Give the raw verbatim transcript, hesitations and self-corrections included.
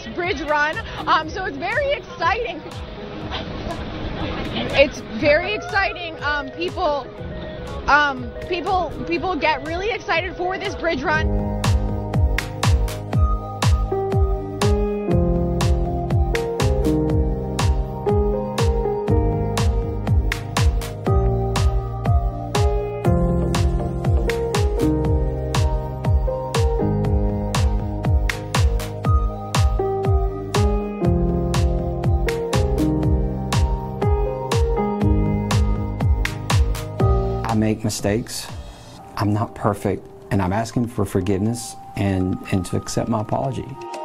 bridge run. Um, so it's very exciting. It's very exciting. Um, people, um, people, people get really excited for this bridge run. I make mistakes. I'm not perfect, and I'm asking for forgiveness and, and to accept my apology.